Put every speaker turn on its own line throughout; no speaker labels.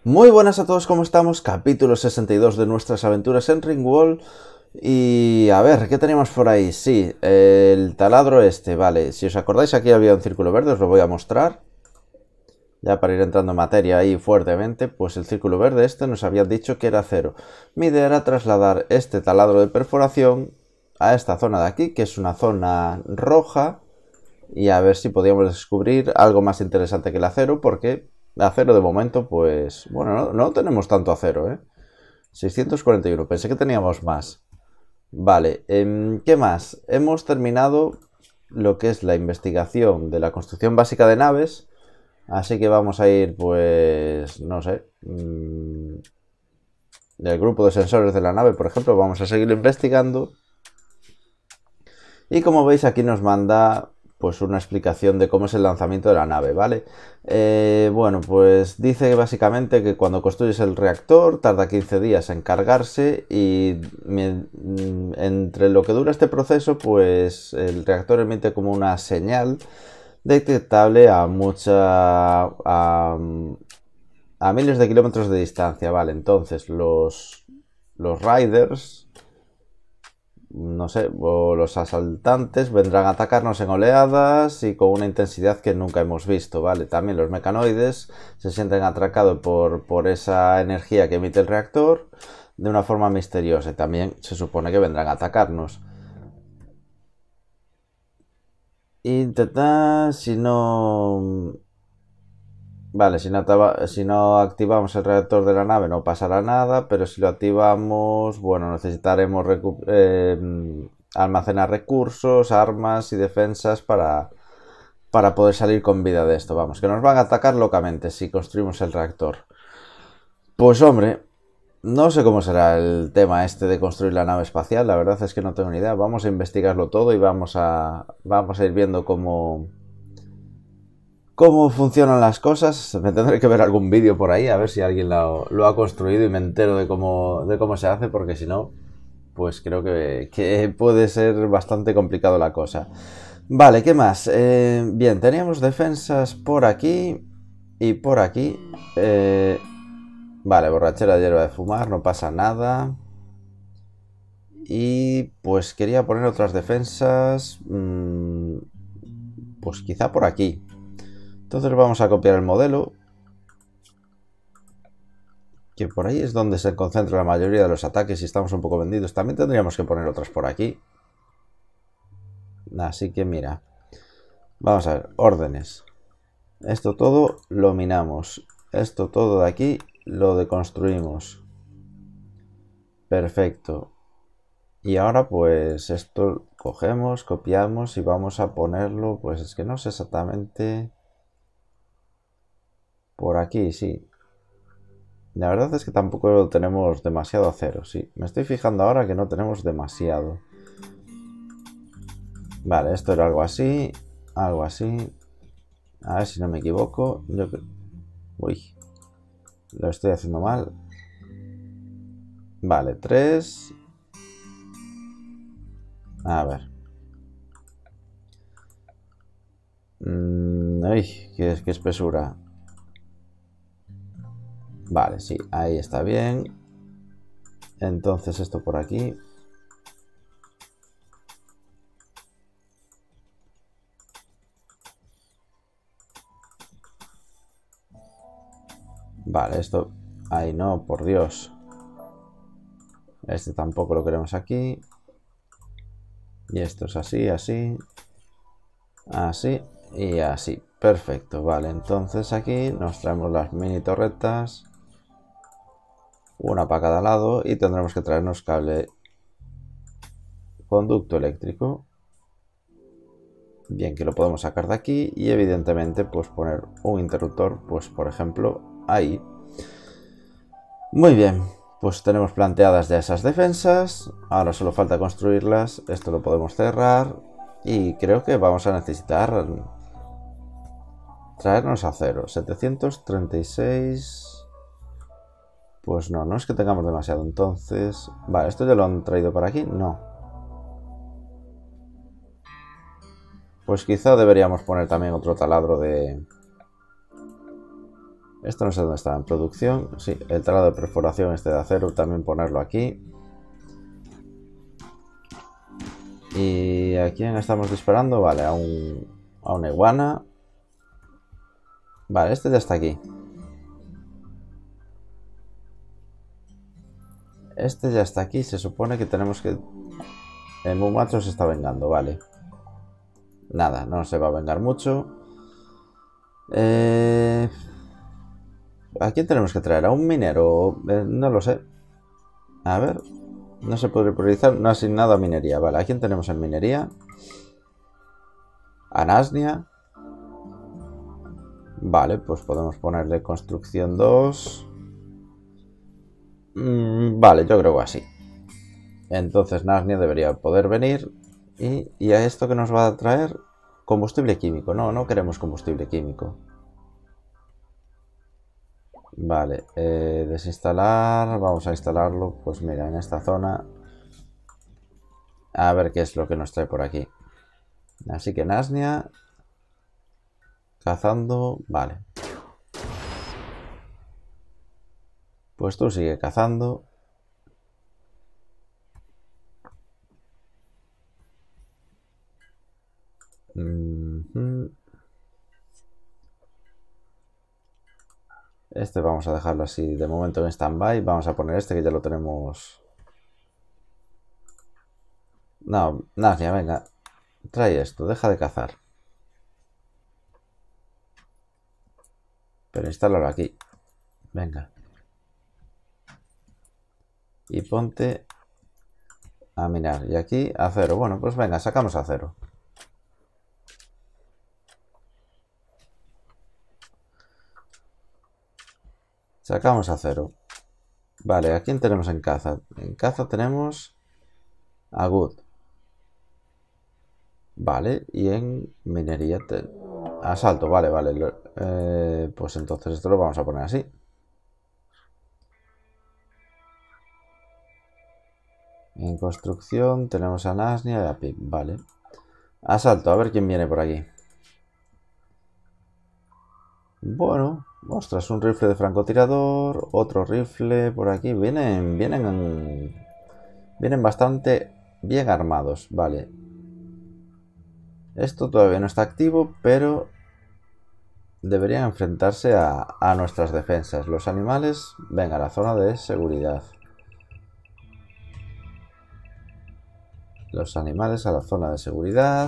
Muy buenas a todos, ¿cómo estamos? Capítulo 62 de nuestras aventuras en Ringwall. Y a ver, ¿qué teníamos por ahí? Sí, el taladro este, vale. Si os acordáis, aquí había un círculo verde, os lo voy a mostrar. Ya para ir entrando en materia ahí fuertemente, pues el círculo verde este nos había dicho que era acero. Mi idea era trasladar este taladro de perforación a esta zona de aquí, que es una zona roja. Y a ver si podíamos descubrir algo más interesante que el acero, porque acero de momento, pues, bueno, no tenemos tanto acero, ¿eh? 641, pensé que teníamos más. Vale, ¿qué más? Hemos terminado lo que es la investigación de la construcción básica de naves, así que vamos a ir, pues, no sé, del grupo de sensores de la nave, por ejemplo, vamos a seguir investigando. Y como veis aquí nos manda pues una explicación de cómo es el lanzamiento de la nave, ¿vale? Bueno, pues dice que básicamente que cuando construyes el reactor tarda 15 días en cargarse y entre lo que dura este proceso, pues el reactor emite como una señal detectable a miles de kilómetros de distancia, ¿vale? Entonces los riders, no sé, o los asaltantes vendrán a atacarnos en oleadas y con una intensidad que nunca hemos visto, ¿vale? También los mecanoides se sienten atracados por esa energía que emite el reactor de una forma misteriosa y también se supone que vendrán a atacarnos. Intentar, si no... Vale, si no activamos el reactor de la nave no pasará nada, pero si lo activamos, bueno, necesitaremos almacenar recursos, armas y defensas para poder salir con vida de esto. Vamos, que nos van a atacar locamente si construimos el reactor. Pues hombre, no sé cómo será el tema este de construir la nave espacial, la verdad es que no tengo ni idea. Vamos a investigarlo todo y vamos a ir viendo cómo funcionan las cosas. Me tendré que ver algún vídeo por ahí a ver si alguien lo ha construido y me entero de cómo se hace, porque si no, pues creo que puede ser bastante complicado la cosa. Vale, ¿qué más? Bien, teníamos defensas por aquí y por aquí. Vale, borrachera de hierba de fumar, no pasa nada. Y pues quería poner otras defensas. Pues quizá por aquí. Entonces vamos a copiar el modelo, que por ahí es donde se concentra la mayoría de los ataques y estamos un poco vendidos. También tendríamos que poner otras por aquí. Así que mira, vamos a ver, órdenes. Esto todo lo minamos. Esto todo de aquí lo deconstruimos. Perfecto. Y ahora pues esto cogemos, copiamos y vamos a ponerlo, pues es que no sé exactamente. Por aquí, sí. La verdad es que tampoco tenemos demasiado acero, sí. Me estoy fijando ahora que no tenemos demasiado. Vale, esto era algo así. Algo así. A ver si no me equivoco. Uy, lo estoy haciendo mal. Vale, 3. A ver. Uy, qué espesura. Vale, sí, ahí está bien. Entonces esto por aquí. Vale, esto... Ay, no, por Dios. Este tampoco lo queremos aquí. Y esto es así, así. Así y así. Perfecto, vale. Entonces aquí nos traemos las mini torretas. Una para cada lado. Y tendremos que traernos cable conducto eléctrico. Bien, que lo podemos sacar de aquí. Y evidentemente pues poner un interruptor, pues por ejemplo ahí. Muy bien, pues tenemos planteadas ya esas defensas. Ahora solo falta construirlas. Esto lo podemos cerrar. Y creo que vamos a necesitar traernos acero. 736. Pues no, no es que tengamos demasiado. Entonces... Vale, ¿esto ya lo han traído para aquí? No. Pues quizá deberíamos poner también otro taladro de... Esto no sé dónde está, en producción. Sí, el taladro de perforación este de acero, también ponerlo aquí. ¿Y a quién estamos disparando? Vale, a una iguana. Vale, este ya está aquí. Este ya está aquí. Se supone que tenemos que... El Mumacho se está vengando, vale. Nada, no se va a vengar mucho. ¿A quién tenemos que traer? ¿A un minero? No lo sé. A ver. No se puede priorizar. No ha asignado a minería. Vale, ¿a quién tenemos en minería? A Nasnia. Vale, pues podemos ponerle construcción 2. Vale, yo creo que así. Entonces Narnia debería poder venir. Y a esto que nos va a traer combustible químico. No, no queremos combustible químico. Vale, desinstalar. Vamos a instalarlo. Pues mira, en esta zona. A ver qué es lo que nos trae por aquí. Así que Nasnia. Cazando. Vale. Pues tú sigue cazando. Este vamos a dejarlo así de momento en stand-by. Vamos a poner este que ya lo tenemos. No, Nasnia, venga. Trae esto, deja de cazar. Pero instálalo aquí. Venga. Y ponte a minar. Y aquí acero. Bueno, pues venga, sacamos acero. Sacamos acero. Vale, ¿a quién tenemos en caza? En caza tenemos a Good. Vale, y en minería asalto, vale, vale. Pues entonces esto lo vamos a poner así. En construcción tenemos a Nasnia y a Pip, vale. Asalto, a ver quién viene por aquí. Bueno, ostras, un rifle de francotirador, otro rifle por aquí. Vienen bastante bien armados, vale. Esto todavía no está activo, pero deberían enfrentarse a nuestras defensas. Los animales, venga, a la zona de seguridad. Los animales a la zona de seguridad.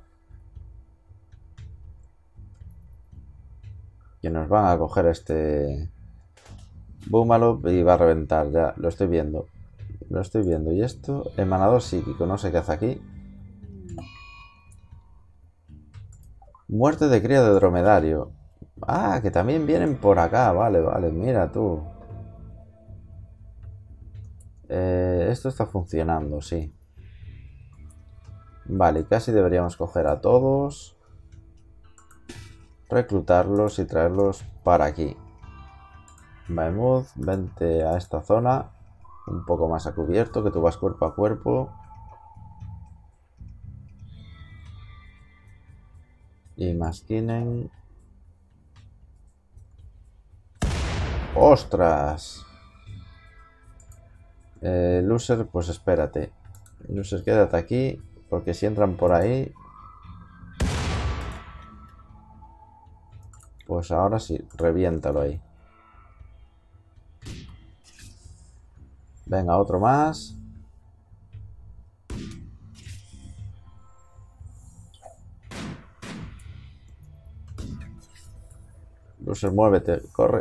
Que nos van a coger este Búmalo y va a reventar. Ya, lo estoy viendo. Lo estoy viendo. Y esto, emanador psíquico, no sé qué hace aquí. Muerte de cría de dromedario. Ah, que también vienen por acá. Vale, vale, mira tú. Esto está funcionando, sí. Vale, casi deberíamos coger a todos, reclutarlos y traerlos para aquí. Mammoth, vente a esta zona. Un poco más a cubierto, que tú vas cuerpo a cuerpo. Y Maskinen. ¡Ostras! Loser, pues espérate. Loser, quédate aquí. Porque si entran por ahí... Pues ahora sí, reviéntalo ahí. Venga, otro más. Loser, muévete, corre.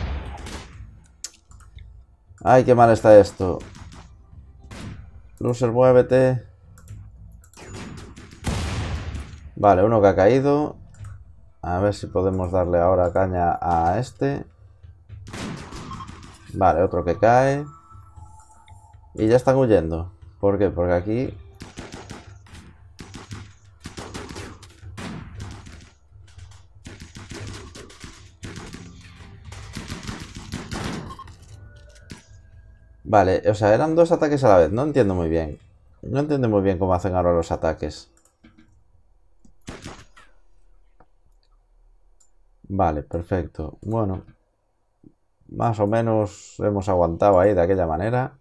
Ay, qué mal está esto. Loser, muévete. Vale, uno que ha caído. A ver si podemos darle ahora caña a este. Vale, otro que cae. Y ya están huyendo. ¿Por qué? Porque aquí... Vale, o sea, eran dos ataques a la vez. No entiendo muy bien. No entiendo muy bien cómo hacen ahora los ataques. Vale, perfecto. Bueno, más o menos hemos aguantado ahí de aquella manera.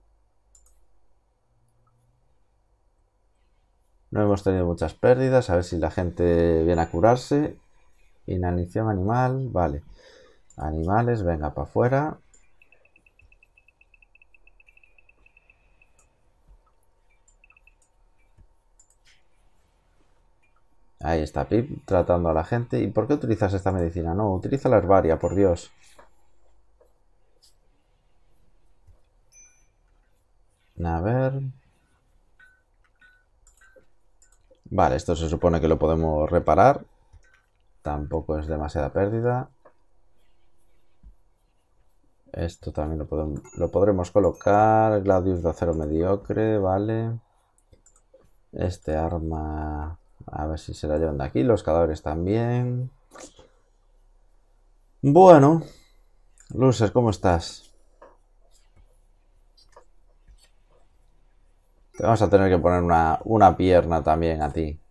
No hemos tenido muchas pérdidas. A ver si la gente viene a curarse. Inanición animal. Vale. Animales, venga, para afuera. Ahí está Pip tratando a la gente. ¿Y por qué utilizas esta medicina? No, utiliza la herbaria, por Dios. A ver. Vale, esto se supone que lo podemos reparar. Tampoco es demasiada pérdida. Esto también lo podremos colocar. Gladius de acero mediocre, vale. Este arma... A ver si se la llevan de aquí. Los cadáveres también. Bueno. Loser, ¿cómo estás? Te vamos a tener que poner una pierna también a ti.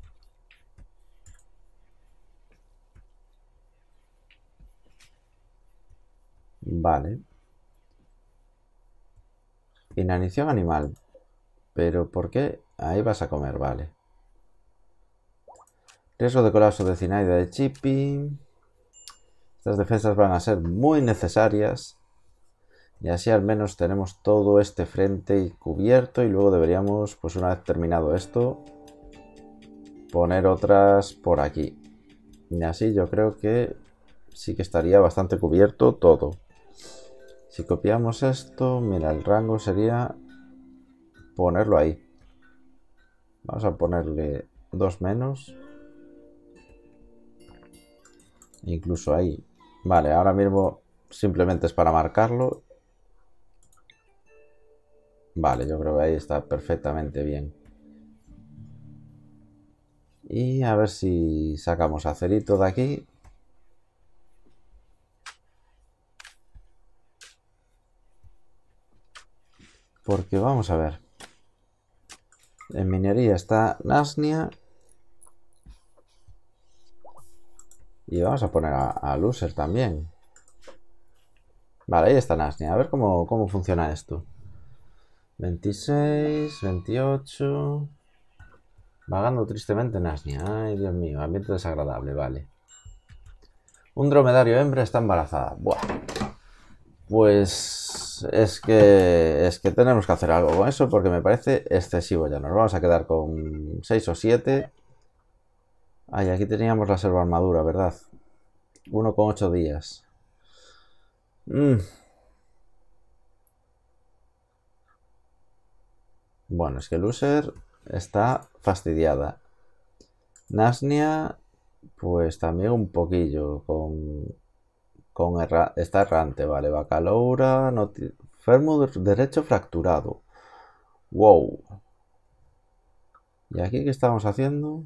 Vale. Inanición animal. ¿Pero por qué? Ahí vas a comer, vale. Riesgo de colapso de Cinaida de Chippy. Estas defensas van a ser muy necesarias. Y así al menos tenemos todo este frente cubierto. Y luego deberíamos, pues una vez terminado esto, poner otras por aquí. Y así yo creo que sí que estaría bastante cubierto todo. Si copiamos esto, mira, el rango sería ponerlo ahí. Vamos a ponerle 2 menos. Incluso ahí. Vale, ahora mismo simplemente es para marcarlo. Vale, yo creo que ahí está perfectamente bien. Y a ver si sacamos acerito de aquí. Porque vamos a ver. En minería está Nasnia. Y vamos a poner a Loser también. Vale, ahí está Nasnia. A ver cómo funciona esto. 26, 28. Vagando tristemente Nasnia. Ay, Dios mío, ambiente desagradable, vale. Un dromedario hembra está embarazada. Buah. Pues es que tenemos que hacer algo con eso porque me parece excesivo ya. Nos vamos a quedar con 6 o 7. Ay, aquí teníamos la selva armadura, ¿verdad? 1,8 días. Bueno, es que Loser está fastidiada. Nasnia, pues también un poquillo. Está errante, vale. Bacaloura, fermo derecho fracturado. Wow. ¿Y aquí qué estamos haciendo?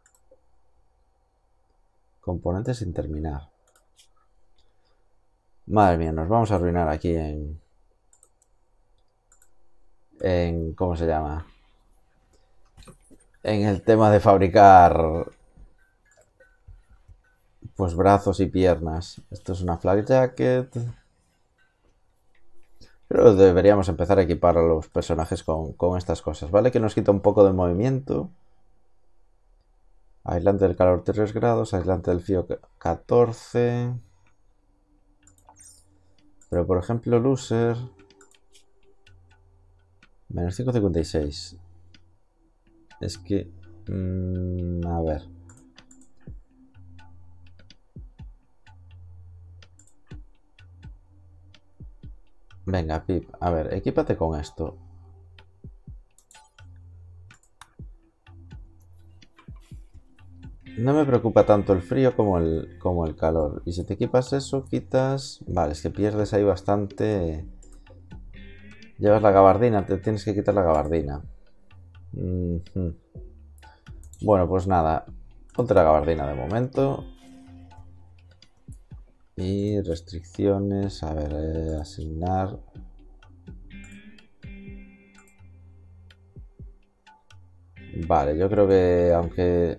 Componentes sin terminar. Madre mía, nos vamos a arruinar aquí ¿cómo se llama? En el tema de fabricar pues brazos y piernas. Esto es una flak jacket. Pero deberíamos empezar a equipar a los personajes con estas cosas, ¿vale? Que nos quita un poco de movimiento. Aislante del calor 3 grados, aislante del frío 14. Pero por ejemplo, Loser... Menos 5,56. Es que... a ver. Venga, Pip. A ver, equípate con esto. No me preocupa tanto el frío como el calor. Y si te equipas eso, quitas... Vale, es que pierdes ahí bastante... Llevas la gabardina, te tienes que quitar la gabardina. Bueno, pues nada. Ponte la gabardina de momento. Y restricciones. A ver, asignar. Vale, yo creo que aunque...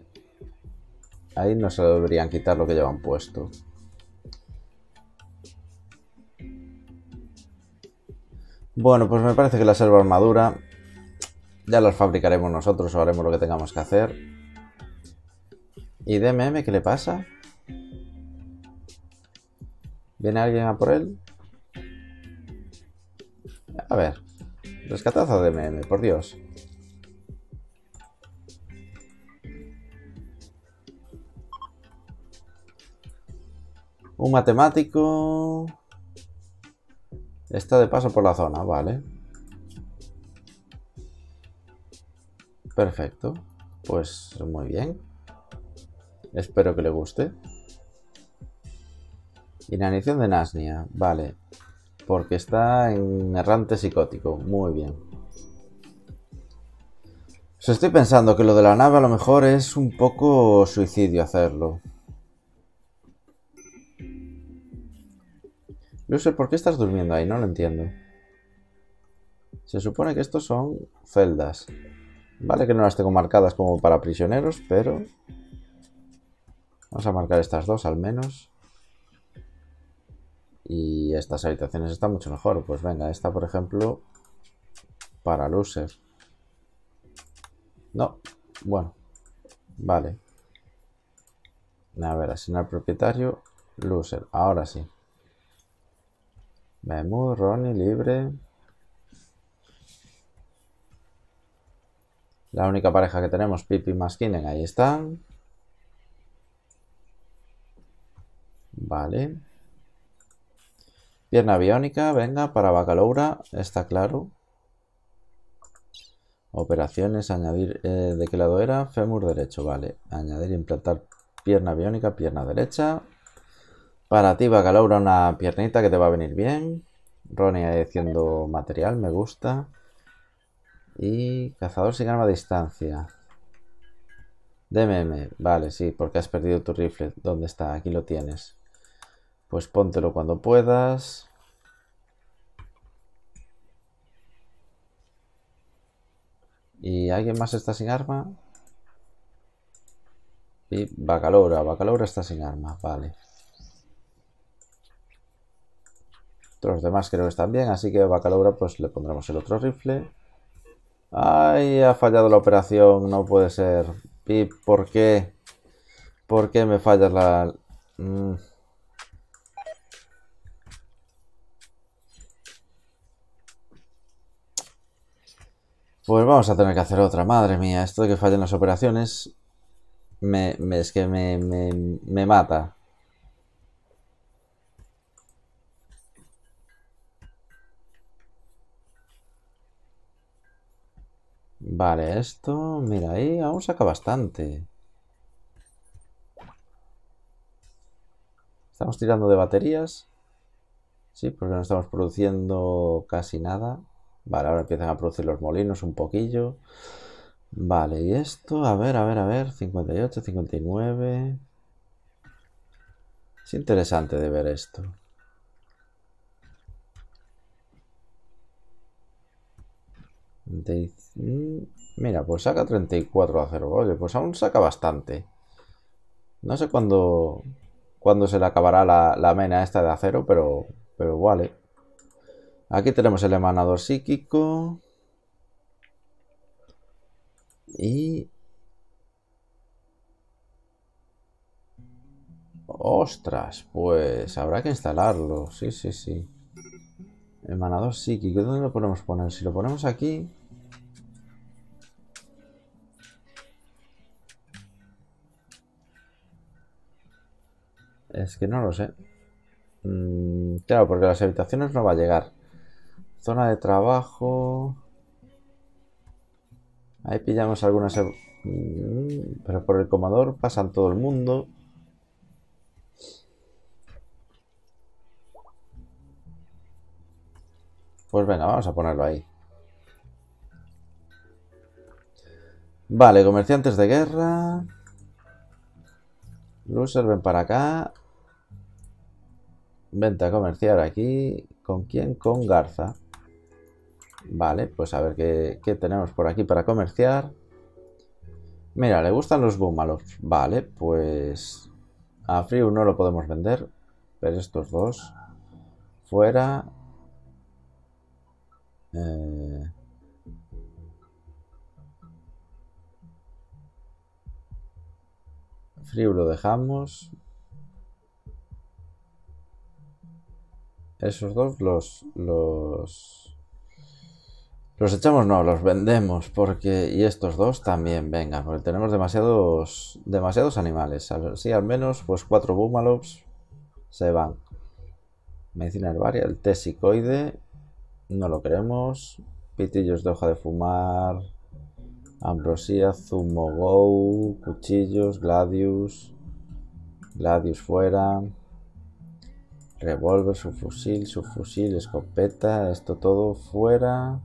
Ahí no se deberían quitar lo que llevan puesto. Bueno, pues me parece que la selva armadura ya las fabricaremos nosotros o haremos lo que tengamos que hacer. ¿Y DMM qué le pasa? ¿Viene alguien a por él? A ver. Rescatad a DMM, por Dios. Un matemático... Está de paso por la zona, vale. Perfecto. Pues muy bien. Espero que le guste. Inanición de Nasnia, vale. Porque está en errante psicótico. Muy bien. Pues estoy pensando que lo de la nave a lo mejor es un poco suicidio hacerlo. Lucer, ¿por qué estás durmiendo ahí? No lo entiendo. Se supone que estos son celdas. Vale que no las tengo marcadas como para prisioneros, pero... Vamos a marcar estas dos al menos. Y estas habitaciones están mucho mejor. Pues venga, esta por ejemplo... Para Lucer. No, bueno. Vale. A ver, asignar propietario. Lucer, ahora sí. Memu, Ronnie, libre. La única pareja que tenemos, Pip y Maskinen, ahí están. Vale. Pierna biónica, venga, para Bacaloura, está claro. Operaciones, añadir, ¿de qué lado era? Fémur derecho, vale. Añadir, implantar pierna biónica, pierna derecha. Para ti, Bacalaura, una piernita que te va a venir bien. Ronnie haciendo material, me gusta. Y cazador sin arma a distancia. DMM, vale, sí, porque has perdido tu rifle. ¿Dónde está? Aquí lo tienes. Pues póntelo cuando puedas. ¿Y alguien más está sin arma? Y Bacalaura, Bacalaura está sin arma, vale. Los demás creo que están bien, así que a Bacalaura pues le pondremos el otro rifle. ¡Ay! Ha fallado la operación, no puede ser. Pip, ¿por qué? ¿Por qué me fallas la...? Pues vamos a tener que hacer otra, madre mía. Esto de que fallen las operaciones es que me mata. Vale, esto... Mira, ahí aún saca bastante. Estamos tirando de baterías. Sí, porque no estamos produciendo casi nada. Vale, ahora empiezan a producir los molinos un poquillo. Vale, y esto, a ver, a ver, a ver. 58, 59. Es interesante de ver esto. Mira, pues saca 34 a 0. Oye, pues aún saca bastante. No sé cuándo se le acabará la mena esta de acero, pero vale. Aquí tenemos el emanador psíquico. Y... Ostras, pues habrá que instalarlo. Sí, sí, sí. Emanador psíquico. ¿Dónde lo podemos poner? Si lo ponemos aquí... Es que no lo sé. Claro, porque las habitaciones no va a llegar. Zona de trabajo... Ahí pillamos algunas... Pero por el comodor pasan todo el mundo. Pues venga, vamos a ponerlo ahí. Vale, comerciantes de guerra. Loser, ven para acá. Vente a comerciar aquí. ¿Con quién? Con Garza. Vale, pues a ver qué tenemos por aquí para comerciar. Mira, le gustan los Boomalos. Vale, pues... A Frew no lo podemos vender. Pero estos dos... Fuera... Eh, Frío lo dejamos. Esos dos los echamos, no, los vendemos, porque... Y estos dos también, venga, porque tenemos demasiados animales. Sí, al menos, pues 4 Bumalops se van. Medicina herbaria, el tesicoide, no lo queremos. Pitillos de hoja de fumar, ambrosía, zumo cuchillos, gladius fuera. Revólver, subfusil, escopeta, esto todo fuera.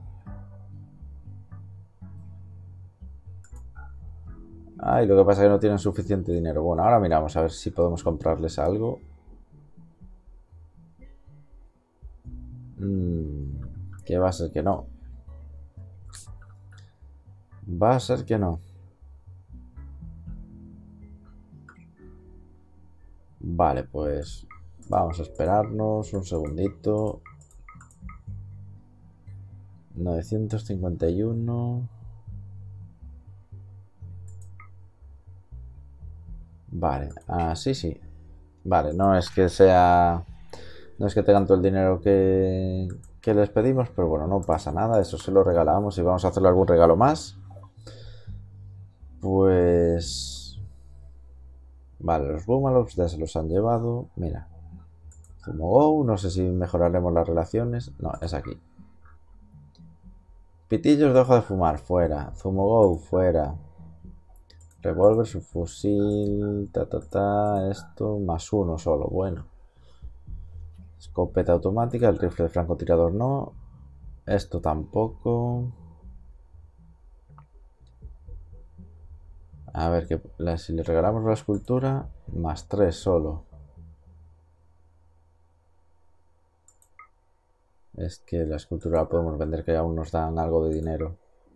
Ay, lo que pasa es que no tienen suficiente dinero. Bueno, ahora miramos a ver si podemos comprarles algo. Que va a ser que no. Va a ser que no. Vale, pues vamos a esperarnos un segundito. 951. Vale, sí, sí. Vale, no es que sea... No es que tengan todo el dinero que les pedimos, pero bueno, no pasa nada. Eso se lo regalamos y vamos a hacerle algún regalo más. Pues... Vale, los Bumalops ya se los han llevado. Mira. Zumo no sé si mejoraremos las relaciones. No, es aquí. Pitillos de hoja de fumar, fuera. Zumo fuera. Revólver, subfusil, esto, más uno solo, bueno. Escopeta automática, el rifle de francotirador no. Esto tampoco. A ver, si le regalamos la escultura, más 3 solo. Es que la escultura la podemos vender, que aún nos dan algo de dinero.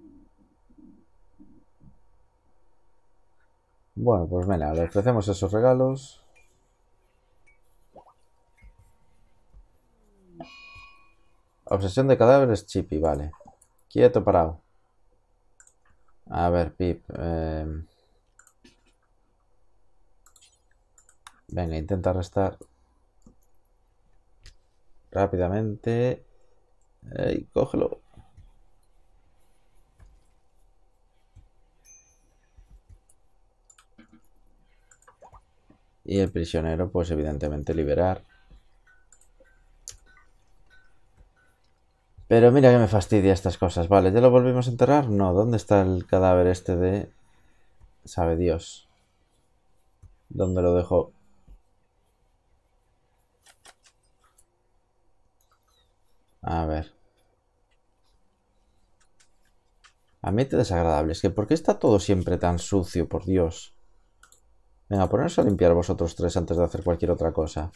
Bueno, pues venga, le ofrecemos esos regalos. Obsesión de cadáveres, Chippy, vale. Quieto, parado. A ver, Pip. Venga, intenta restar rápidamente. ¡Ey, cógelo! Y el prisionero, pues evidentemente liberar. Pero mira que me fastidia estas cosas. Vale, ¿ya lo volvimos a enterrar? No, ¿dónde está el cadáver este de... Sabe Dios. ¿Dónde lo dejó? A ver. Ambiente desagradable. Es que ¿por qué está todo siempre tan sucio? Por Dios. Venga, poneros a limpiar vosotros tres antes de hacer cualquier otra cosa.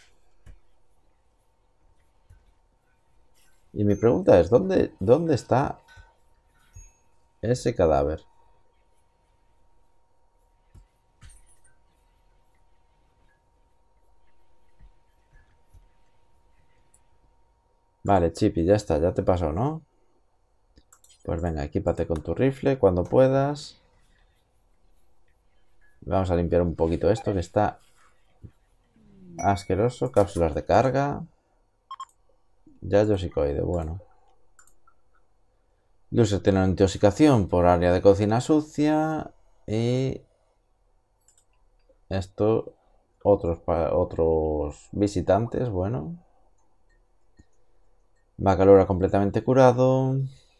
Y mi pregunta es, ¿dónde está ese cadáver? Vale, Chippy, ya está, ya te pasó, ¿no? Pues venga, equípate con tu rifle cuando puedas. Vamos a limpiar un poquito esto que está asqueroso. Cápsulas de carga. Ya Yosicoide, bueno. Luces tienen intoxicación por área de cocina sucia. Y... Esto... Otros visitantes, bueno. Bacalora completamente curado.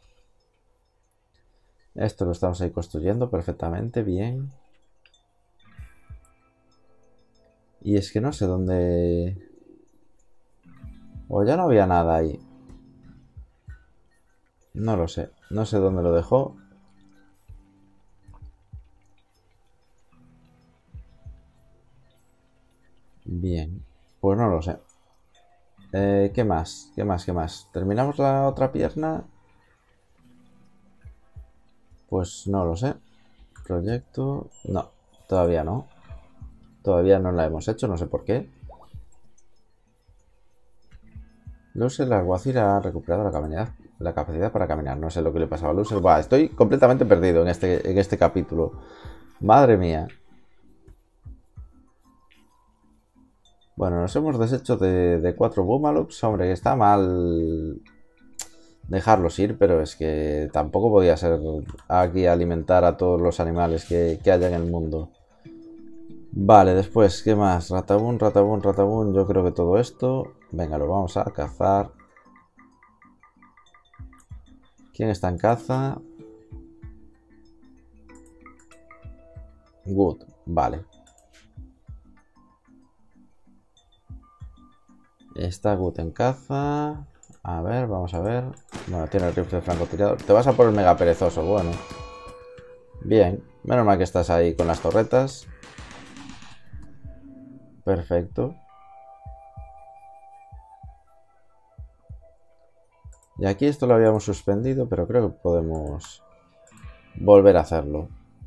Esto lo estamos ahí construyendo perfectamente, bien. Y es que no sé dónde... O ya no había nada ahí. No lo sé. No sé dónde lo dejó. Bien. Pues no lo sé. ¿Qué más? ¿Qué más? ¿Qué más? ¿Terminamos la otra pierna? Pues no lo sé. Proyecto... No, todavía no. Todavía no la hemos hecho, no sé por qué. Luce, la alguacil ha recuperado la caminidad La capacidad para caminar. No sé lo que le pasaba a Loser. Buah, estoy completamente perdido en este capítulo. Madre mía. Bueno, nos hemos deshecho de 4 Boomaloops. Hombre, que está mal dejarlos ir, pero es que tampoco podía ser aquí alimentar a todos los animales que haya en el mundo. Vale, después, ¿qué más? Ratabun, ratabun, ratabun. Yo creo que todo esto... Venga, lo vamos a cazar. ¿Quién está en caza? Good, vale. Está Good en caza. A ver, vamos a ver. Bueno, tiene el rifle de francotirador. Te vas a por el mega perezoso, bueno. Bien, menos mal que estás ahí con las torretas. Perfecto. Y aquí esto lo habíamos suspendido, pero creo que podemos volver a hacerlo.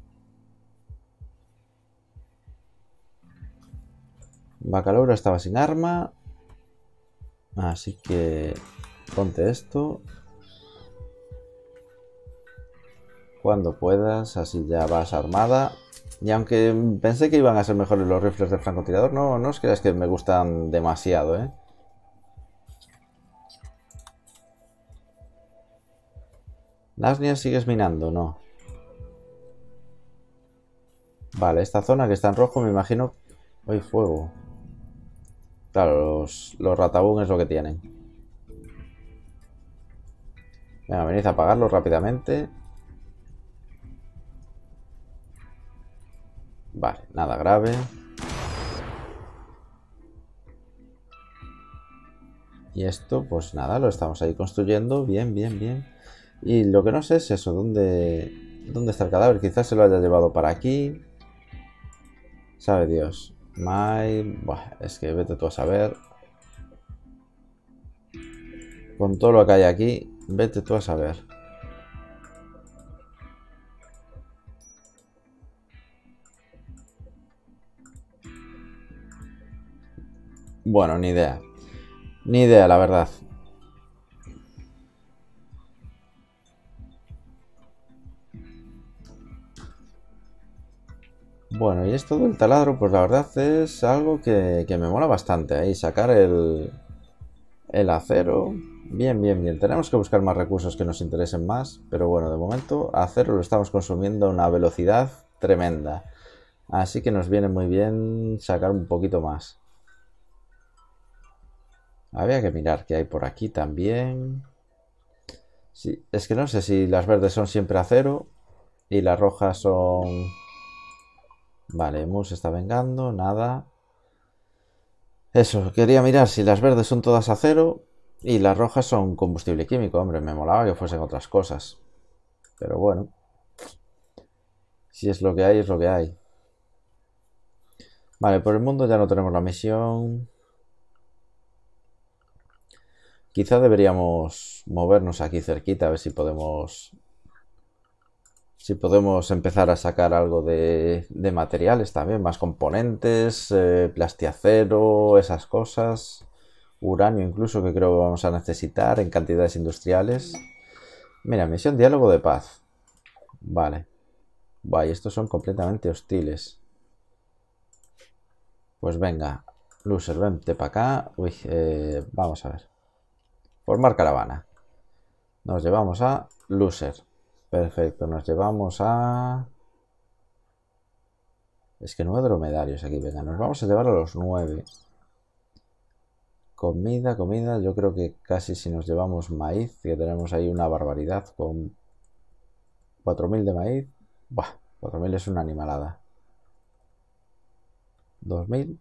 Bacalauro estaba sin arma. Así que ponte esto. Cuando puedas, así ya vas armada. Y aunque pensé que iban a ser mejores los rifles de francotirador, no os creas que me gustan demasiado, ¿eh? Narnia, ¿sigues minando? No. Vale, esta zona que está en rojo me imagino... Hay fuego. Claro, los ratabún es lo que tienen. Venga, venid a apagarlos rápidamente. Vale, nada grave. Y esto, pues nada, lo estamos ahí construyendo. Bien, bien, bien. Y lo que no sé es eso, ¿dónde está el cadáver? Quizás se lo haya llevado para aquí. Sabe Dios. Buah, es que vete tú a saber. Con todo lo que hay aquí, vete tú a saber. Bueno, ni idea. Ni idea, la verdad. Bueno, y esto del taladro, pues la verdad es algo que me mola bastante. Ahí sacar el acero. Bien, bien, bien. Tenemos que buscar más recursos que nos interesen más. Pero bueno, de momento acero lo estamos consumiendo a una velocidad tremenda. Así que nos viene muy bien sacar un poquito más. Había que mirar qué hay por aquí también. Sí, es que no sé si las verdes son siempre acero y las rojas son... Vale, Mus está vengando, nada. Eso, quería mirar si las verdes son todas acero y las rojas son combustible químico. Hombre, me molaba que fuesen otras cosas. Pero bueno, si es lo que hay, es lo que hay. Vale, por el mundo ya no tenemos la misión. Quizá deberíamos movernos aquí cerquita a ver si podemos empezar a sacar algo de materiales también, más componentes, plastiacero, esas cosas, uranio incluso, que creo que vamos a necesitar en cantidades industriales. Mira, misión diálogo de paz. Vale. Vaya, estos son completamente hostiles. Pues venga, Loser, vente para acá. Uy, vamos a ver. Formar caravana. Nos llevamos a Loser. Perfecto, nos llevamos a... Es que 9 dromedarios aquí, venga, nos vamos a llevar a los 9. Comida, comida, yo creo que casi si nos llevamos maíz, que tenemos ahí una barbaridad con 4.000 de maíz. Buah, 4.000 es una animalada. 2.000.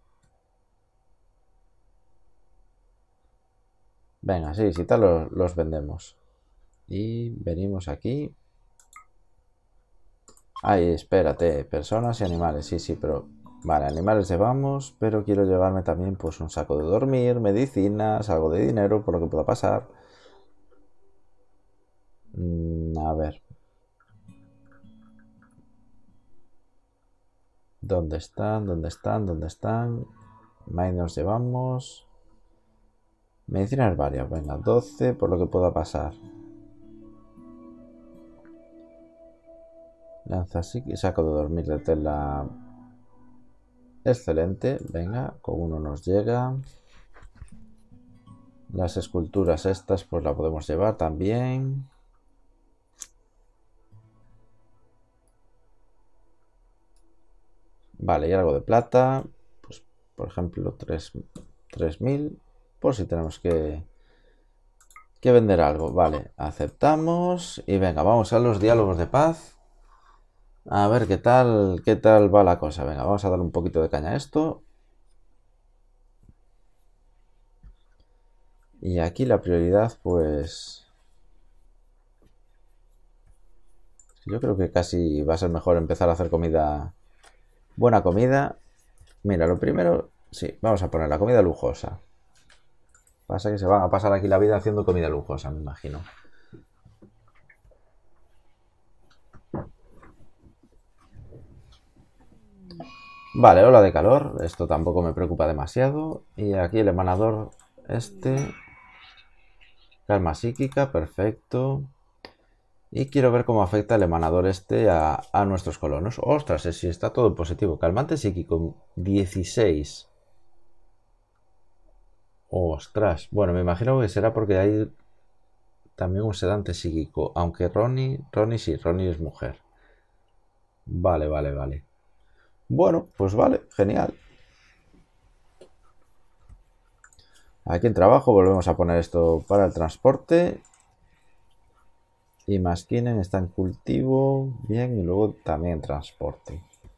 Venga, sí, si tal los vendemos. Y venimos aquí. Ay, espérate, personas y animales, sí, sí, pero... Vale, animales llevamos, pero quiero llevarme también pues un saco de dormir, medicinas, algo de dinero por lo que pueda pasar. A ver. ¿Dónde están? ¿Dónde están? ¿Dónde están? Ahí nos llevamos. Medicinas varias, venga, 12 por lo que pueda pasar. Lanza así y saco de dormir de tela. Excelente. Venga, con uno nos llega. Las esculturas estas pues la podemos llevar también. Vale, y algo de plata. Pues, por ejemplo, 3000. Por si tenemos que vender algo. Vale, aceptamos. Y venga, vamos a los diálogos de paz. A ver qué tal va la cosa. Venga, vamos a darle un poquito de caña a esto. Y aquí la prioridad, pues... Yo creo que casi va a ser mejor empezar a hacer comida... Buena comida. Mira, lo primero... Sí, vamos a poner la comida lujosa. Pasa que se van a pasar aquí la vida haciendo comida lujosa, me imagino. Vale, ola de calor. Esto tampoco me preocupa demasiado. Y aquí el emanador este... Calma psíquica, perfecto. Y quiero ver cómo afecta el emanador este a nuestros colonos. Ostras, si está todo positivo. Calmante psíquico 16. Ostras. Bueno, me imagino que será porque hay también un sedante psíquico. Aunque Ronnie sí, Ronnie es mujer. Vale, vale, vale. Bueno, pues vale, genial. Aquí en trabajo volvemos a poner esto para el transporte. Y Maskinen está en cultivo. Bien, y luego también en transporte.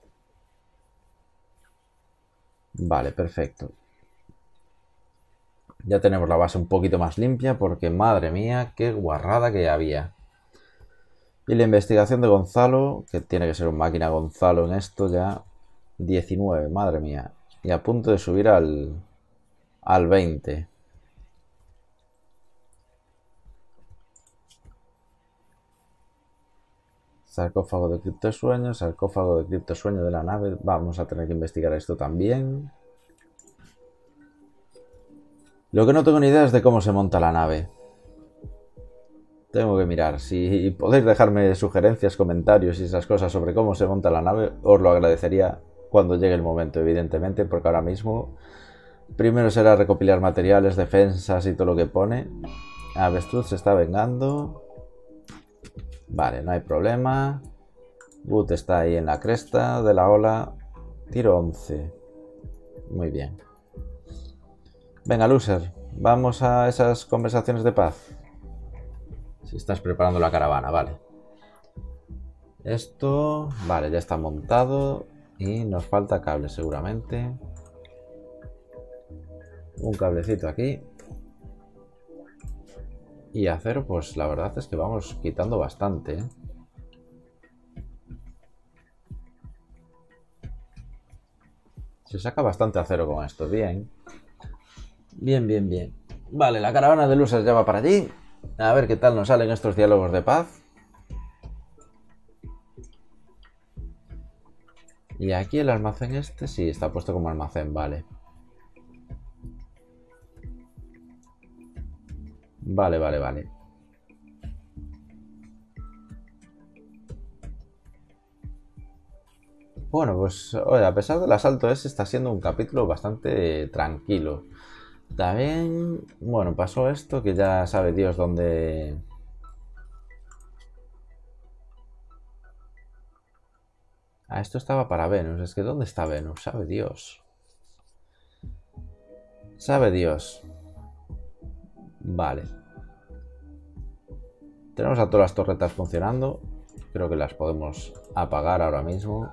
Vale, perfecto. Ya tenemos la base un poquito más limpia porque, madre mía, qué guarrada que había. Y la investigación de Gonzalo, que tiene que ser un máquina Gonzalo en esto ya. 19, madre mía. Y a punto de subir al 20. Sarcófago de criptosueño, sarcófago de criptosueño de la nave. Vamos a tener que investigar esto también. Lo que no tengo ni idea es de cómo se monta la nave. Tengo que mirar. Si podéis dejarme sugerencias, comentarios y esas cosas sobre cómo se monta la nave, os lo agradecería cuando llegue el momento, evidentemente, porque ahora mismo primero será recopilar materiales, defensas y todo lo que pone. Avestruz se está vengando. Vale, no hay problema. Wood está ahí en la cresta de la ola. Tiro 11. Muy bien. Venga, loser. Vamos a esas conversaciones de paz. Si estás preparando la caravana, vale. Esto... Vale, ya está montado. Y nos falta cable seguramente. Un cablecito aquí. Y acero, pues la verdad es que vamos quitando bastante, ¿eh? Se saca bastante acero con esto, bien. Bien, bien, bien. Vale, la caravana de luces ya va para allí. A ver qué tal nos salen estos diálogos de paz. Y aquí el almacén este, sí, está puesto como almacén, vale. Vale, vale, vale. Bueno, pues oye, a pesar del asalto ese, está siendo un capítulo bastante tranquilo. También, bueno, pasó esto que ya sabe Dios dónde... Ah, esto estaba para Venus. Es que ¿dónde está Venus? Sabe Dios. Sabe Dios. Vale. Tenemos a todas las torretas funcionando. Creo que las podemos apagar ahora mismo.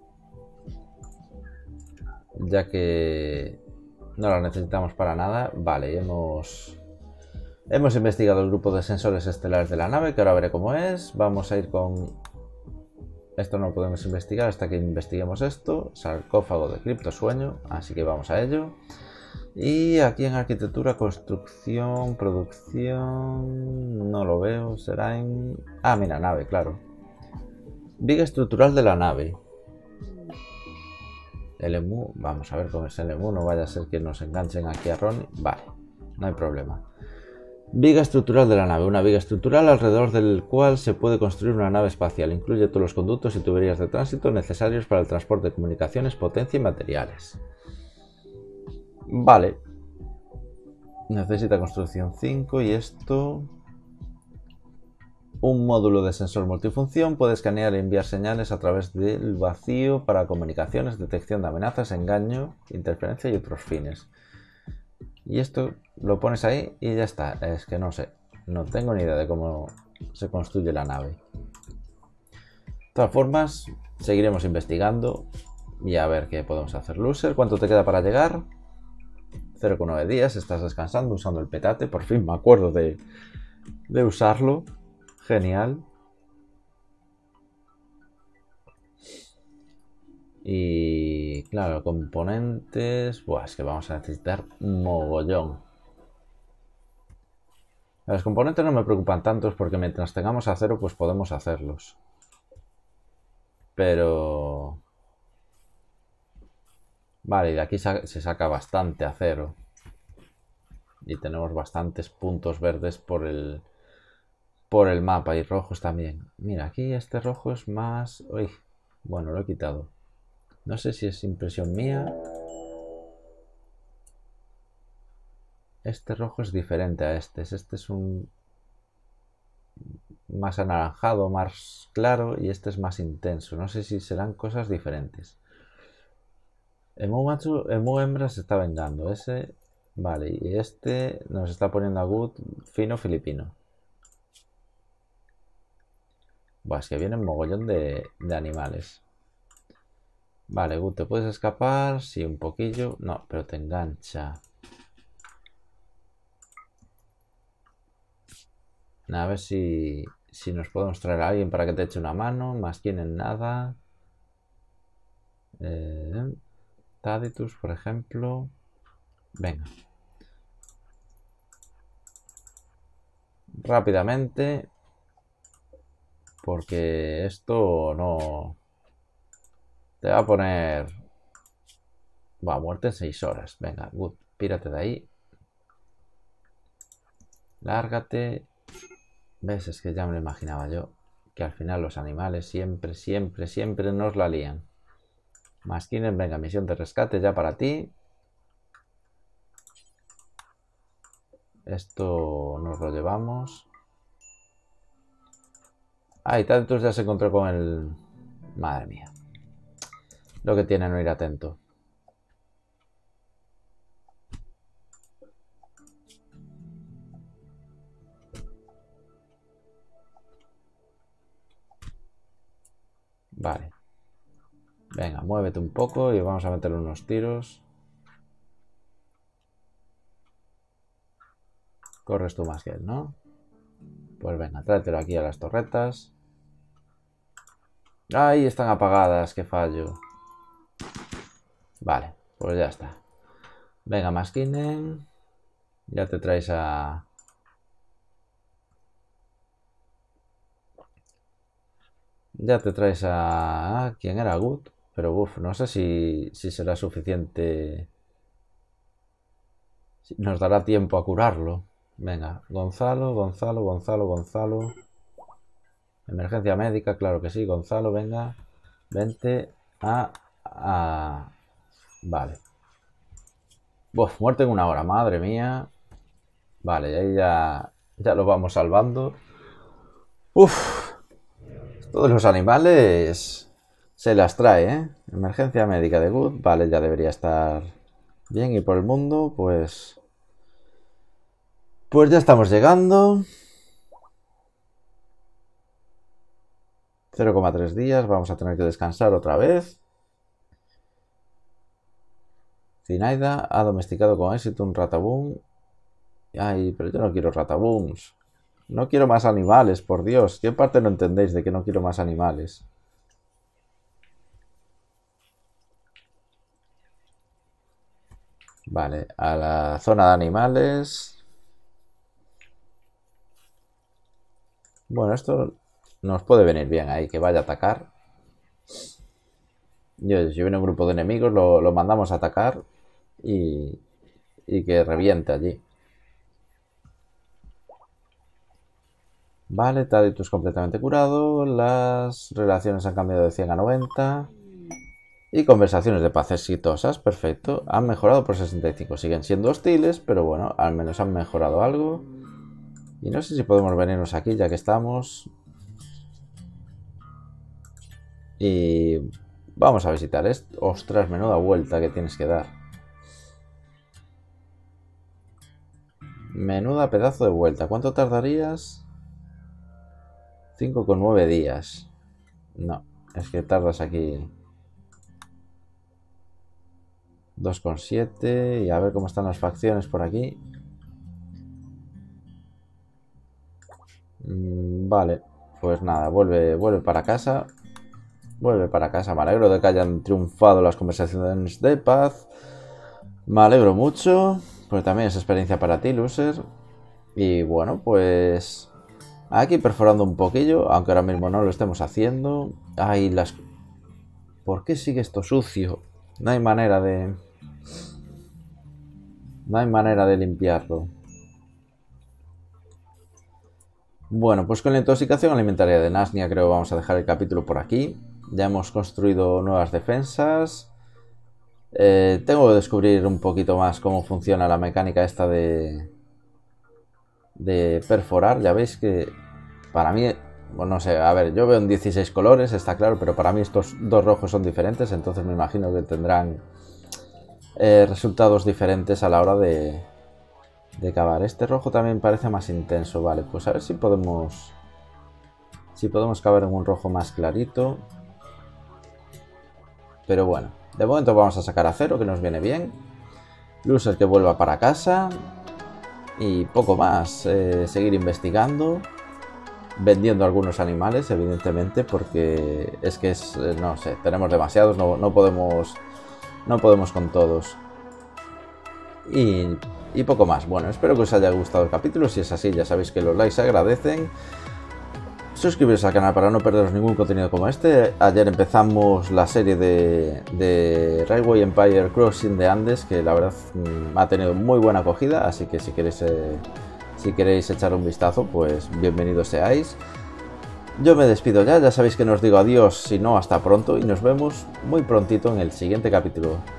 Ya que no las necesitamos para nada. Vale, hemos investigado el grupo de sensores estelares de la nave, que ahora veré cómo es. Vamos a ir con... Esto no lo podemos investigar hasta que investiguemos esto. Sarcófago de criptosueño, así que vamos a ello. Y aquí en arquitectura, construcción, producción... No lo veo, será en... Ah, mira, nave, claro. Viga estructural de la nave. El EMU, vamos a ver cómo es el EMU. No vaya a ser que nos enganchen aquí a Ronnie. Vale, no hay problema. Viga estructural de la nave. Una viga estructural alrededor del cual se puede construir una nave espacial. Incluye todos los conductos y tuberías de tránsito necesarios para el transporte de comunicaciones, potencia y materiales. Vale. Necesita construcción 5 y esto... Un módulo de sensor multifunción puede escanear e enviar señales a través del vacío para comunicaciones, detección de amenazas, engaño, interferencia y otros fines. Y esto lo pones ahí y ya está. Es que no sé. No tengo ni idea de cómo se construye la nave. De todas formas, seguiremos investigando y a ver qué podemos hacer. Loser, ¿cuánto te queda para llegar? 0,9 días. Estás descansando usando el petate. Por fin me acuerdo de usarlo. Genial. Y claro, componentes... Buah, es que vamos a necesitar mogollón. Los componentes no me preocupan tantos porque mientras tengamos acero pues podemos hacerlos. Pero... Vale, de aquí se saca bastante acero. Y tenemos bastantes puntos verdes por el mapa y rojos también. Mira, aquí este rojo es más... Uy, bueno, lo he quitado. No sé si es impresión mía. Este rojo es diferente a este. Este es un... más anaranjado, más claro, y este es más intenso. No sé si serán cosas diferentes. Emu hembra se está vengando. Ese... Vale, y este nos está poniendo a Good fino filipino. Buah, es que vienen mogollón de animales. Vale, Good, ¿te puedes escapar? Sí, un poquillo. No, pero te engancha. A ver si nos podemos traer a alguien para que te eche una mano. Más en nada. Taditus, por ejemplo. Venga. Rápidamente. Porque esto no... Te va a poner... Va, muerte en 6 horas. Venga, Good, pírate de ahí. Lárgate. ¿Ves? Es que ya me lo imaginaba yo. Que al final los animales siempre, siempre, siempre nos la lían. Maskinen, venga, misión de rescate ya para ti. Esto nos lo llevamos. Ah, y Tantus ya se encontró con el... Madre mía. Lo que tiene no ir atento. Vale. Venga, muévete un poco y vamos a meterle unos tiros. Corres tú más que él, ¿no? Pues venga, tráetelo aquí a las torretas. ¡Ay! Están apagadas, qué fallo. Vale, pues ya está. Venga, Maskinen. Ya te traes a... Ya te traes a... ¿Quién era? Good. Pero uff, no sé si será suficiente. Si nos dará tiempo a curarlo. Venga, Gonzalo, Gonzalo, Gonzalo, Gonzalo. Emergencia médica, claro que sí, Gonzalo, venga. Vente a... Vale. Uf, muerte en 1 hora, madre mía. Vale, ahí ya lo vamos salvando. Uf. Todos los animales se las trae, ¿eh? Emergencia médica de Good. Vale, ya debería estar bien. Y por el mundo, pues... Pues ya estamos llegando. 0,3 días. Vamos a tener que descansar otra vez. Zinaida ha domesticado con éxito un rataboom. Ay, pero yo no quiero ratabooms. No quiero más animales, por Dios. ¿Qué parte no entendéis de que no quiero más animales? Vale, a la zona de animales. Bueno, esto nos puede venir bien ahí, que vaya a atacar. Si viene un grupo de enemigos, lo mandamos a atacar y que reviente allí. Vale, Taditus completamente curado. Las relaciones han cambiado de 100 a 90. Y conversaciones de paz exitosas, perfecto. Han mejorado por 65. Siguen siendo hostiles, pero bueno, al menos han mejorado algo. Y no sé si podemos venirnos aquí ya que estamos. Y vamos a visitar esto. Ostras, menuda vuelta que tienes que dar. Menuda pedazo de vuelta. ¿Cuánto tardarías? 5,9 días. No, es que tardas aquí 2,7. Y a ver cómo están las facciones por aquí. Vale, pues nada, vuelve para casa. Vuelve para casa. Me alegro de que hayan triunfado las conversaciones de paz. Me alegro mucho, porque también es experiencia para ti, loser. Y bueno, pues aquí perforando un poquillo, aunque ahora mismo no lo estemos haciendo. Ay, las... ¿Por qué sigue esto sucio? No hay manera de... No hay manera de limpiarlo. Bueno, pues con la intoxicación alimentaria de Nasnia creo que vamos a dejar el capítulo por aquí. Ya hemos construido nuevas defensas. Tengo que descubrir un poquito más cómo funciona la mecánica esta de perforar. Ya veis que para mí, bueno, no sé, a ver, yo veo en 16 colores, está claro, pero para mí estos dos rojos son diferentes, entonces me imagino que tendrán resultados diferentes a la hora de cavar. Este rojo también parece más intenso, vale, pues a ver si podemos cavar en un rojo más clarito. Pero bueno, de momento vamos a sacar a 0, que nos viene bien. Loser que vuelva para casa. Y poco más. Seguir investigando. Vendiendo algunos animales, evidentemente, porque es que es... no sé, tenemos demasiados, no podemos con todos. Y poco más. Bueno, espero que os haya gustado el capítulo. Si es así, ya sabéis que los likes se agradecen. Suscribiros al canal para no perderos ningún contenido como este. Ayer empezamos la serie de Railway Empire Crossing de Andes, que la verdad ha tenido muy buena acogida, así que si queréis echar un vistazo, pues bienvenidos seáis. Yo me despido ya sabéis que nos digo adiós, si no hasta pronto, y nos vemos muy prontito en el siguiente capítulo.